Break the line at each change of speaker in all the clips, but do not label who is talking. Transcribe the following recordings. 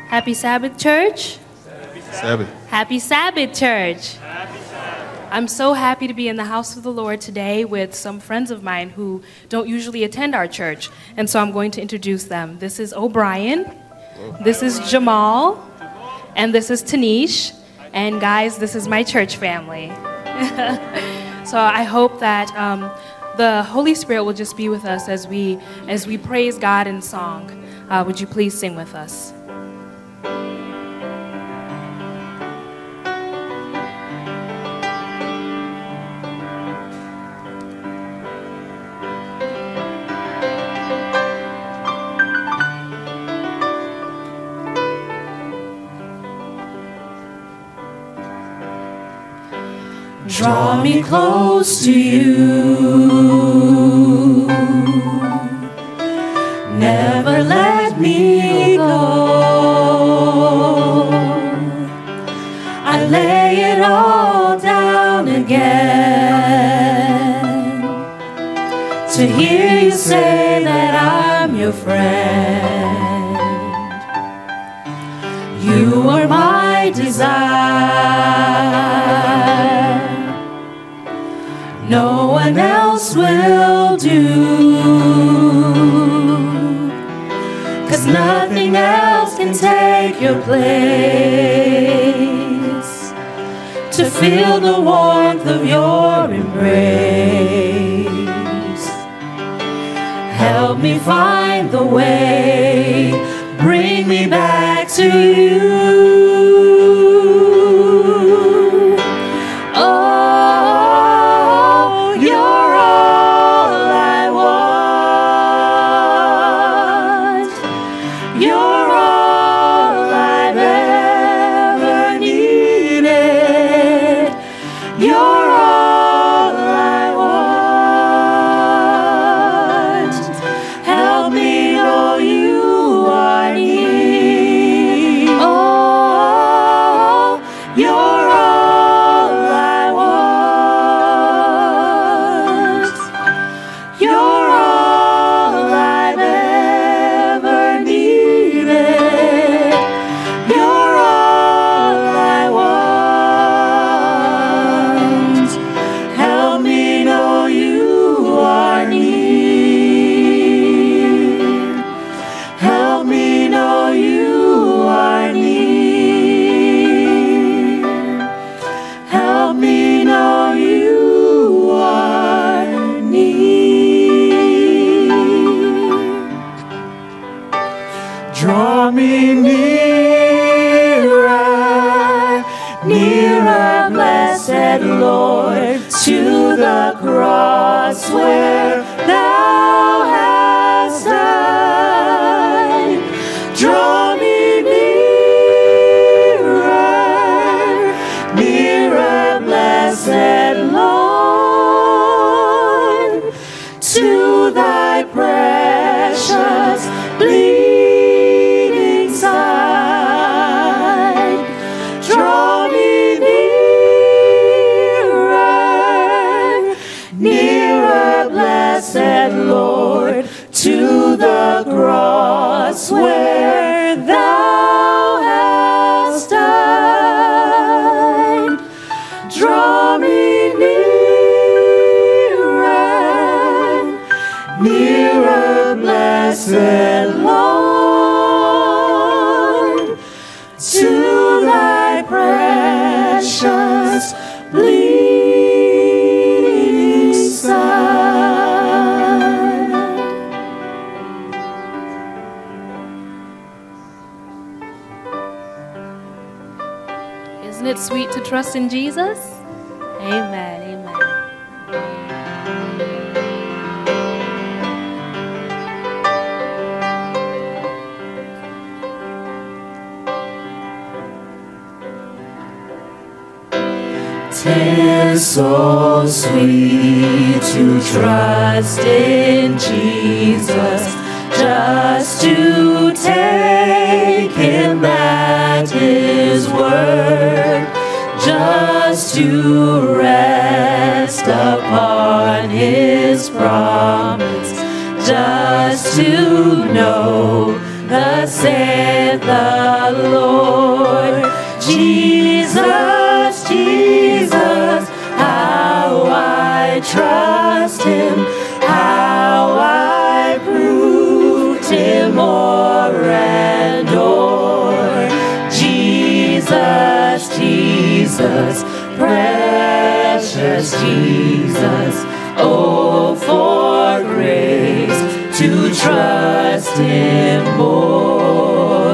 Happy Sabbath, church.
Sabbath.
Happy Sabbath, church. I'm so happy to be in the house of the Lord today with some friends of mine who don't usually attend our church, and so I'm going to introduce them. This is O'Brien, this is Jamal, and this is Tanish, and guys, this is my church family. So I hope that the Holy Spirit will just be with us as we praise God in song. Would you please sing with us?
Draw me close to you, never let me go. I lay it all down again to hear you say that I'm your friend. You are my desire, no one else will do, 'cause nothing else can take your place, to feel the warmth of your embrace. Help me find the way, bring me back to you. Draw me nearer, nearer, blessed Lord, to the cross where thou hast died. Draw me nearer, nearer, blessed Lord, to thy precious bleeding side. Draw me nearer, nearer, blessed Lord, to the cross where thou hast died. Draw me nearer, nearer, blessed Lord, to thy precious bleeding side.
Isn't it sweet to trust in Jesus? Amen, amen.
Tis so sweet to trust in Jesus, just to take him at his word, just to rest upon his promise, just to know thus saith the Lord. Jesus, Jesus, how I trust him, how I proved him o'er and o'er. Jesus, Jesus, precious Jesus, oh, for grace to trust him more.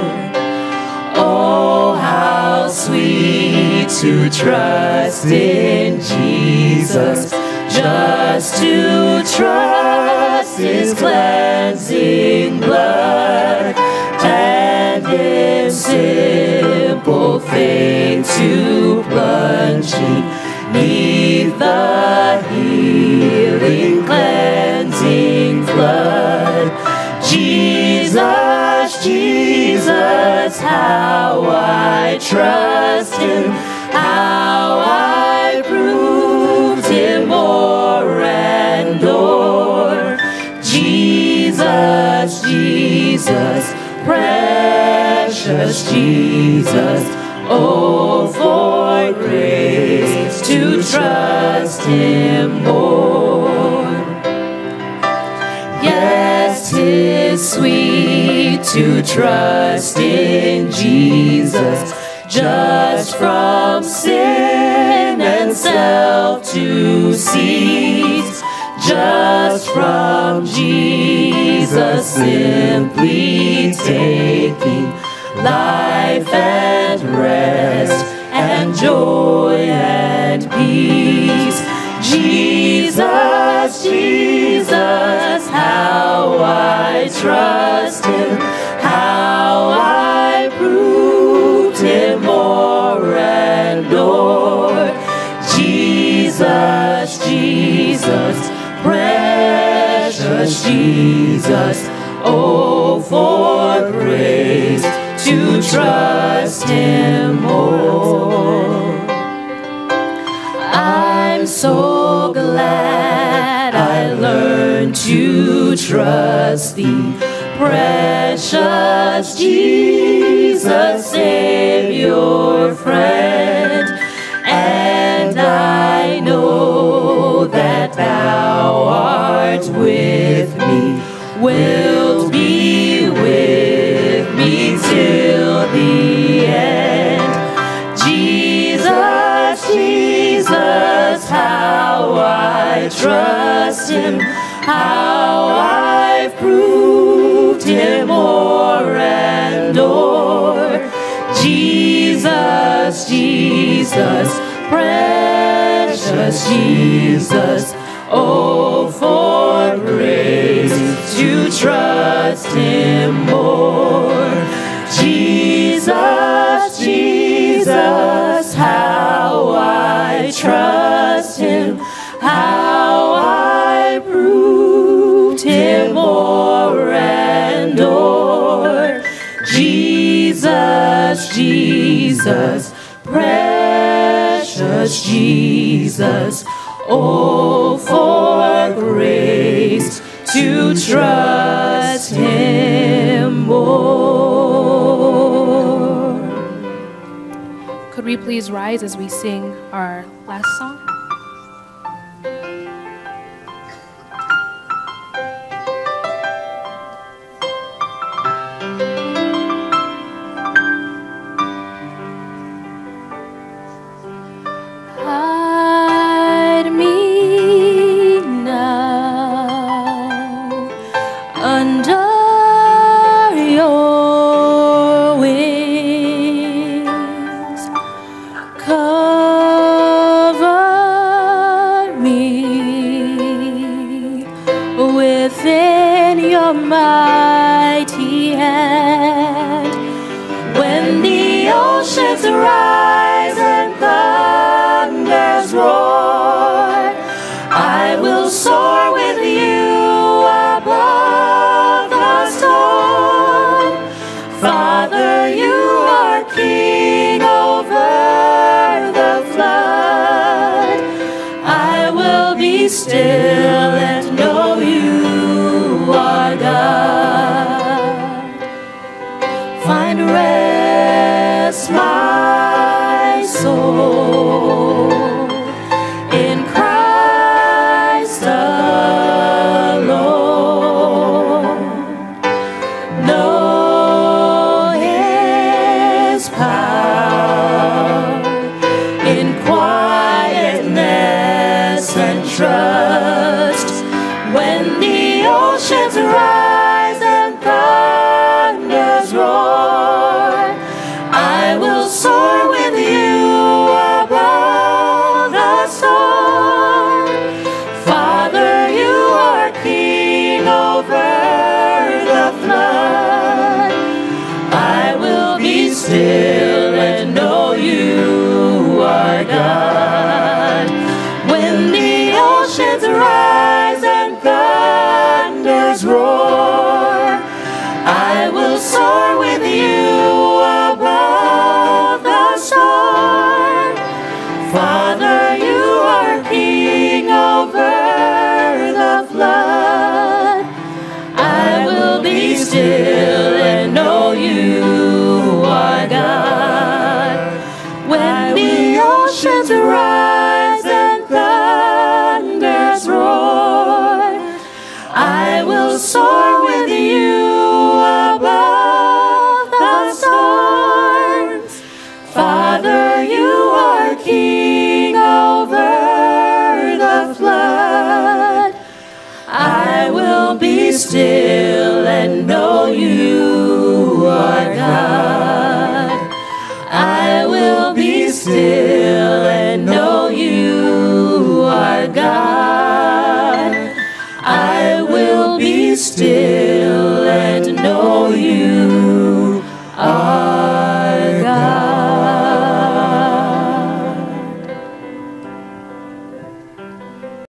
Oh, how sweet to trust in Jesus, just to trust his cleansing blood, and in simple faith to plunge beneath the healing, cleansing flood. Jesus, Jesus, how I trust him, how I proved him o'er and o'er. Jesus, Jesus, precious Jesus, oh, for grace to trust him more. Yes, 'tis sweet to trust in Jesus, just from sin and self to cease, just from Jesus simply taking life and rest and joy and peace. Jesus, Jesus, how I trust him, how I proved him o'er and o'er. Jesus, Jesus, precious Jesus, oh, for grace to trust him more. I'm so glad I learned to trust thee, precious Jesus, Savior, friend. And I know that thou art with me, wilt be with me till the end. Jesus, Jesus, how I trust him, how I've proved him o'er and o'er. Jesus, Jesus, precious Jesus, oh, for grace to trust him more. Jesus, Jesus, how I trust him, how I proved him o'er and o'er. Jesus, Jesus, precious Jesus, oh, for grace to trust him more.
Could we please rise as we sing our last song?
Hide me now under your wings. Cover me within your mighty hand. When the oceans rise and thunders roar, I will soar with you above the storm. Father, you are king over the flood. I will be still and know you are God. find rest, my soul, in Christ alone. Know His power in quietness and trust. When the oceans rise and thunders roar, I will soar with you above the storm. Father, you are king over the flood. I will be still and know you are God. When the oceans rise and thunders roar, I will soar with you above the storm. Father, you are king over the flood. I will be still